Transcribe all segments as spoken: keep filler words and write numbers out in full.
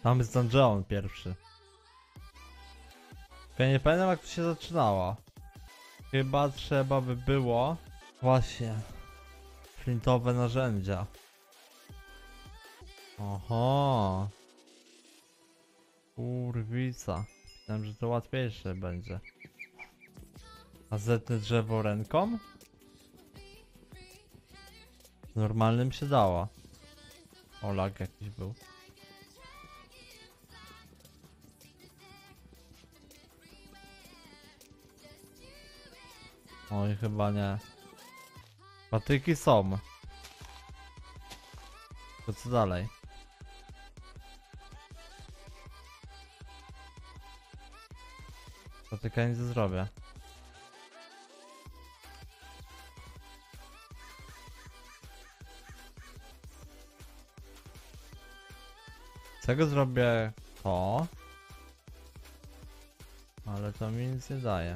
Tam jest dungeon pierwszy. Ja nie pamiętam jak to się zaczynało. Chyba trzeba by było... Właśnie... Flintowe narzędzia. Oho. Kurwica. Myślałem, że to łatwiejsze będzie. A zetnę drzewo ręką? Normalnym się dało. O, lag jakiś był. Oj, chyba nie. Patyki są. To co dalej? Patyka nic nie zrobię. Z tego zrobię to. Ale to mi nic nie daje.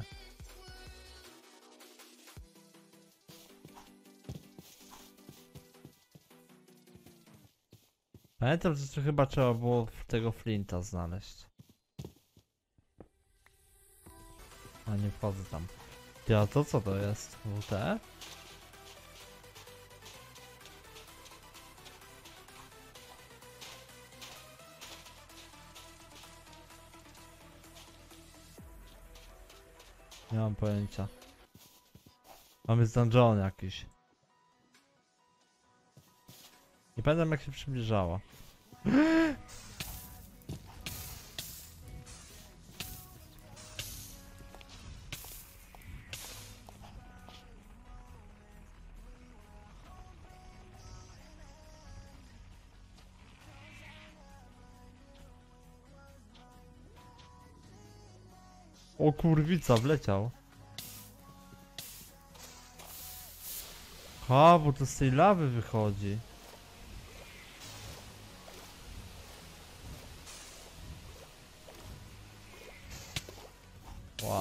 Pamiętam, że to chyba trzeba było w tego flinta znaleźć. A nie wchodzę tam. Ty, a to co to jest? W T? Nie mam pojęcia. Mamy z dungeon jakiś. Nie pamiętam jak się przybliżało. O kurwica, wleciał. A, bo to z tej lawy wychodzi. Ła.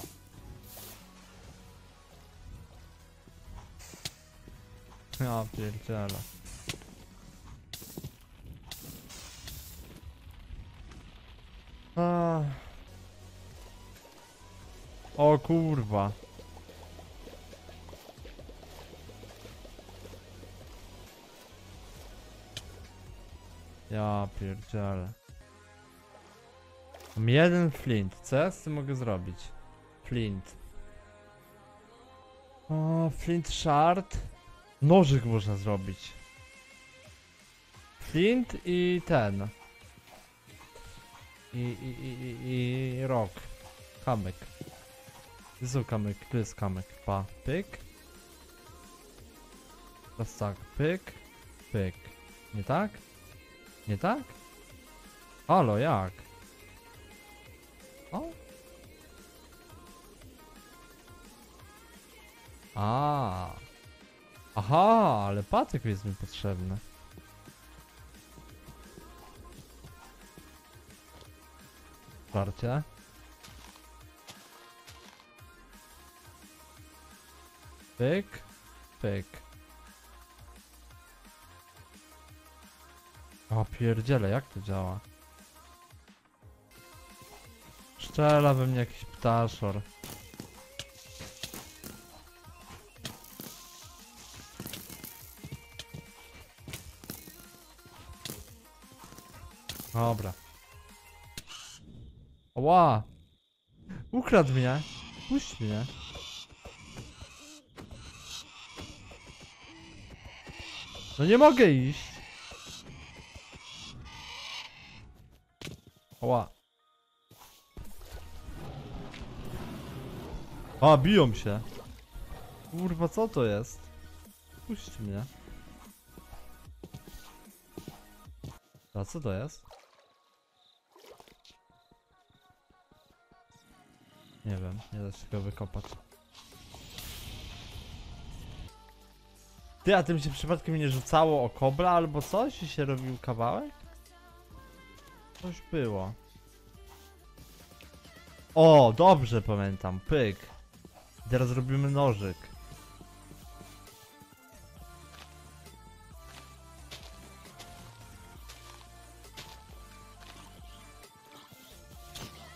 Ja pierdzielę. A. O kurwa. Ja pierdzielę. Mam jeden flint. Co ja z tym mogę zrobić? Flint. O, flint shard. Nożyk można zrobić. Flint i ten. I, i, i, i, i rock. Kamyk. Jezu, kamyk. Tu jest kamyk. Pa. Pyk. Teraz tak. Pyk. Pyk. Nie tak? Nie tak? Halo, jak? O? A. Aha, ale patyk jest mi potrzebny. Żarcie. Pyk. Pyk. O pierdziele, jak to działa? Strzela we mnie jakiś ptaszor. Dobra. Ła! Ukradł mnie! Puść mnie! No nie mogę iść! Ła! A, biją się! Kurwa, co to jest? Puść mnie! A co to jest? Nie wiem, nie da się go wykopać. Ty, a tym się przypadkiem nie rzucało o kobra albo coś i się robił kawałek? Coś było. O, dobrze pamiętam, pyk. Teraz robimy nożyk.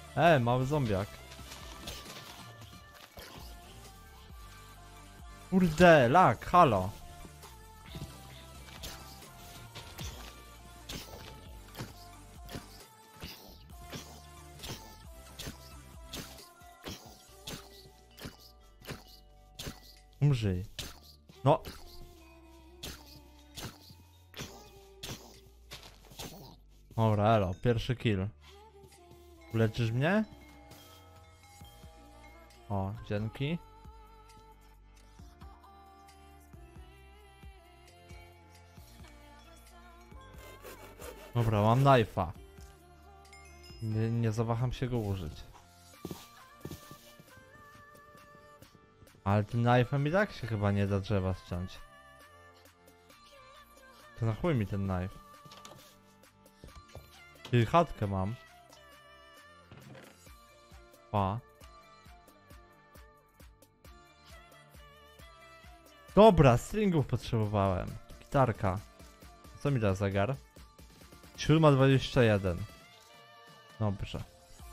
E, mały zombiak. Kurde, lak, halo. Umrzyj. No. Dobra, elo, pierwszy kill. Uleczysz mnie? O, dzięki. Dobra, mam knife'a. Nie, nie zawaham się go użyć. Ale tym knife'em i tak się chyba nie da drzewa ściąć. To na chuj mi ten knife. Czyli chatkę mam. Pa. Dobra, stringów potrzebowałem. Gitarka. Co mi da zegar? siódma dwadzieścia jeden. Dobrze.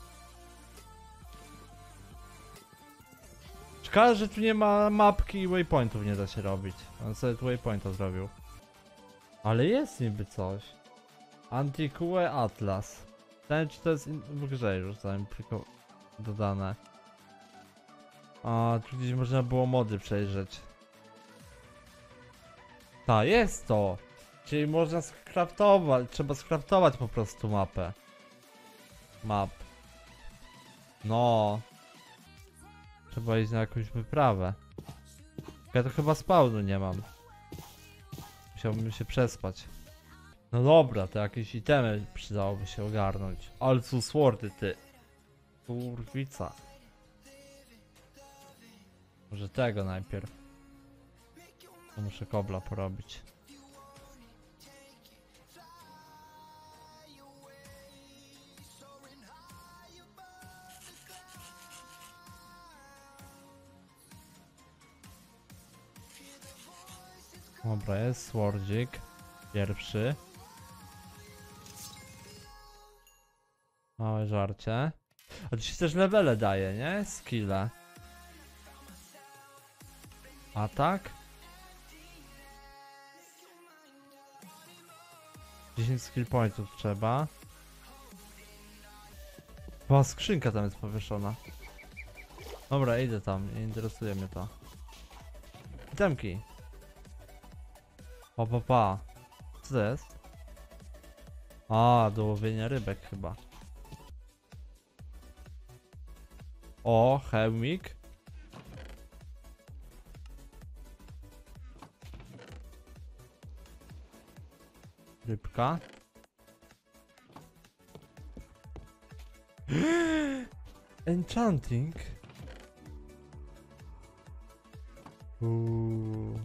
Szkoda, że tu nie ma mapki i waypointów nie da się robić. On sobie tu waypointa zrobił. Ale jest niby coś. Antiquae Atlas. Ten czy to jest w grze już zanim tylko dodane. A tu gdzieś można było mody przejrzeć. Ta, jest to! Czyli można skraftować, trzeba skraftować po prostu mapę. Map. No. Trzeba iść na jakąś wyprawę. Ja to chyba spawnu nie mam. Musiałbym się przespać. No dobra, to jakieś itemy przydałoby się ogarnąć. Ale są swordy, ty. Kurwica. Może tego najpierw. To muszę kobla porobić. Dobra, jest swordzik. Pierwszy. Małe żarcie. A tu się też levele daje, nie? Skille. Atak. dziesięć skill pointów trzeba. Była skrzynka tam jest powieszona. Dobra, idę tam, nie interesuje mnie to. Itemki. Pa, pa, pa. Co to jest? A, do łowienia rybek chyba. O, hełmik. Rybka. Enchanting. Uuu.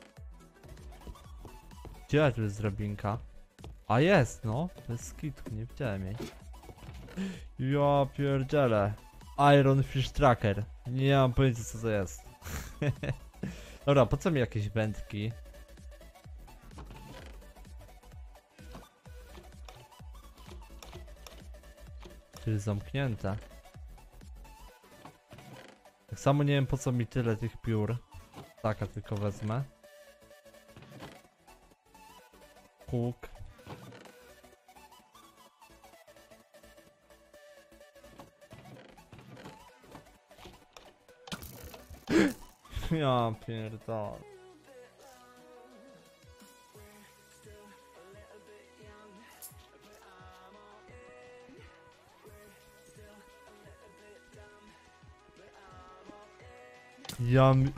Gdzie tu jest drabinka? A jest, no. To jest skitku, nie widziałem jej. Ja pierdzielę. Iron Fish Tracker. Nie mam pojęcia co to jest. Dobra, po co mi jakieś wędki? Czyli zamknięte. Tak samo nie wiem po co mi tyle tych piór. Taka tylko wezmę. Huk. Ja pierdolę. Ja mi...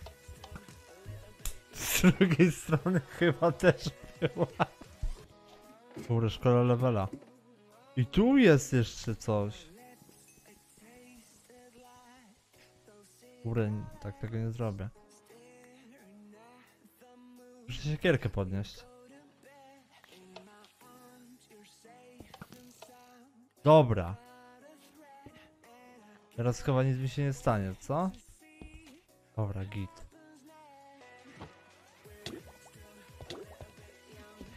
Z drugiej strony chyba też była. Kurde, szkoda levela. I tu jest jeszcze coś. Kurde, tak tego nie zrobię. Muszę siekierkę podnieść. Dobra. Teraz chyba nic mi się nie stanie, co? Dobra, git.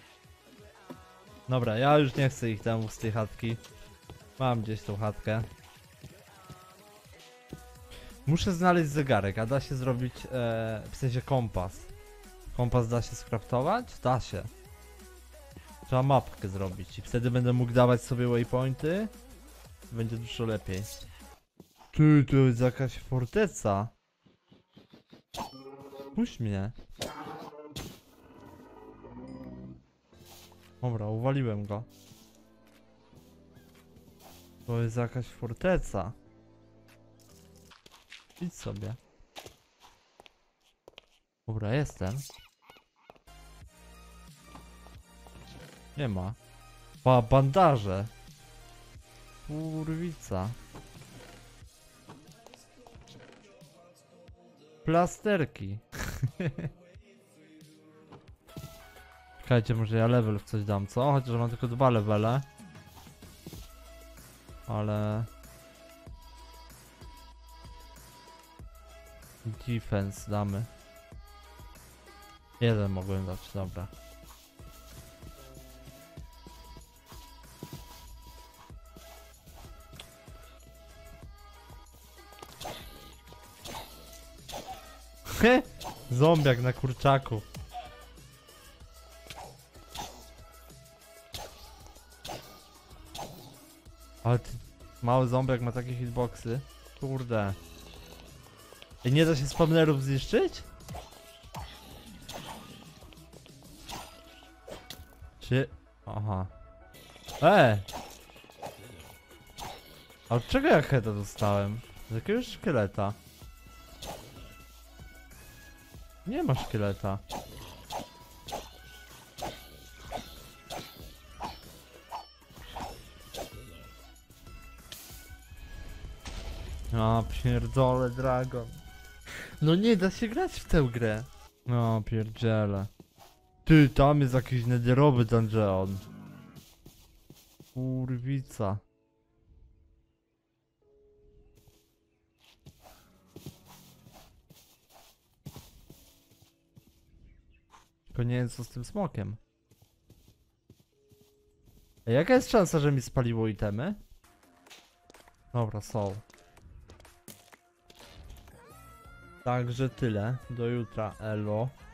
Dobra, ja już nie chcę ich tam z tej chatki. Mam gdzieś tą chatkę. Muszę znaleźć zegarek, a da się zrobić, e, w sensie kompas. Kompas da się skraftować? Da się. Trzeba mapkę zrobić i wtedy będę mógł dawać sobie waypointy. Będzie dużo lepiej. Ty, to jest jakaś forteca. Puść mnie. Dobra, uwaliłem go. To jest jakaś forteca. Idź sobie. Dobra, jestem. Nie ma. Pa, bandaże. Kurwica. Plasterki. Czekajcie, może ja level w coś dam, co? Chociaż mam tylko dwa levele. Ale... Defense damy. Jeden mogłem dać, dobra. He! Zombiak na kurczaku. Ale ty, mały zombiak ma takie hitboxy. Kurde. I nie da się spawnerów zniszczyć? Czy... Aha. E! A od czego ja heada dostałem? Z jakiegoś szkieleta. Nie ma szkieleta. A pierdolę, Dragon. No nie da się grać w tę grę. No pierdziele. Ty, tam jest jakiś nederowy dungeon. Kurwica. Tylko nie wiem co z tym smokiem. A jaka jest szansa, że mi spaliło itemy? Dobra, są. Także tyle. Do jutra, elo.